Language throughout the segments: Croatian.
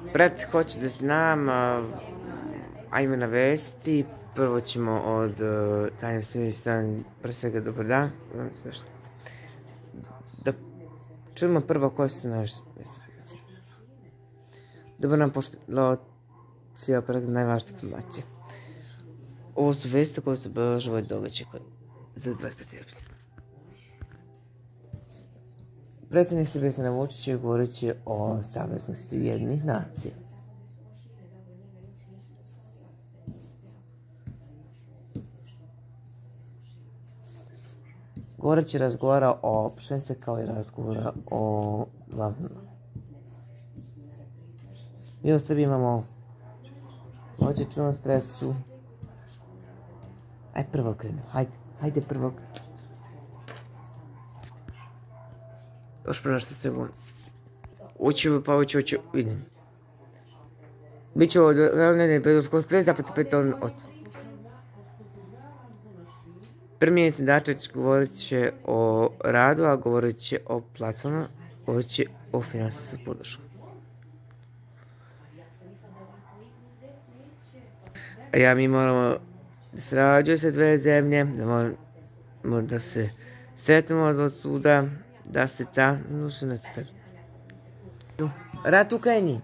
Brat hoće da znam, ajmo na vesti. Prvo ćemo od Tanja Stanić, pre svega dobar dan. Da čujemo prvo koje su naše vesti. Dobar nam pošlocija najvažnije informacije. Ovo su vesti koje su obeležile događaj za 25. aprila. Predsjednik Srbije Aleksandar Vučić je govoreći o saveznosti Ujedinjenih nacija. Govoreći razgovara o pšenici kao i razgovara o glavnama. Mi u Srbiji imamo vođečnom stresu. Aj prvog krenu, hajde prvog. Još prvo što se govorim. Hoću, vidim. Biće od Leonide Bedoškog stres, zapad 5 Premijer Dačić govorit će o radu, a govorit će o platformama, govorit će o finansijskom podršku. Mi moramo da sarađujemo sa dve zemlje, da moramo da se sretnemo od suda, da se rat u Ukrajini.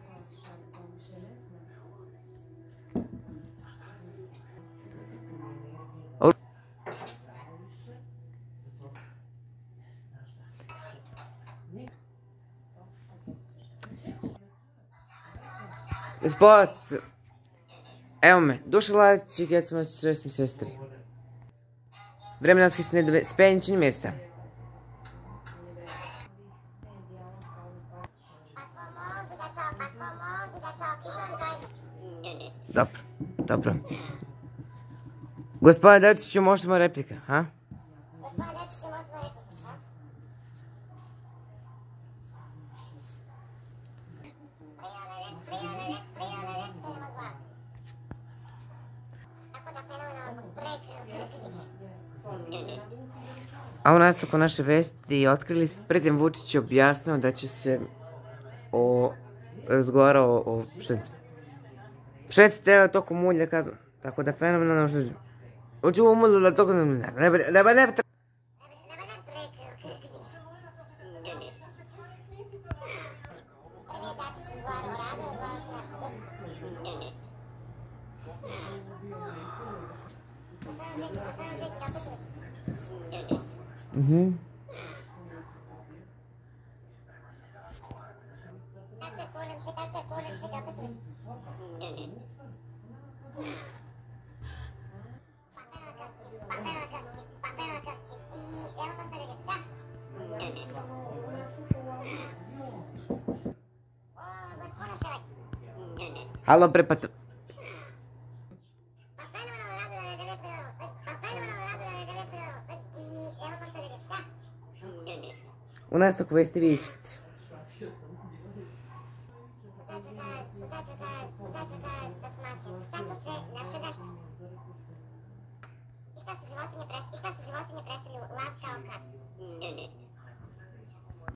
Gospod, evo me, Duša Lavić i Geca Moć, srećni sestri. Vremenanski spenjičenje mjesta. Dobro. Gospodine Dačiću, možemo replika, ha? A u nastavku naše vesti otkrili predsjednik Vučić je objasnio da će se razgovarao o pšenici. Pšenici treba tokom ulja, tako da fenomenalno što hoću umulju da tokom ne Halo, prepato. U nastavku vesti vidite. I šta se životinje predstavljaju lav kao kad?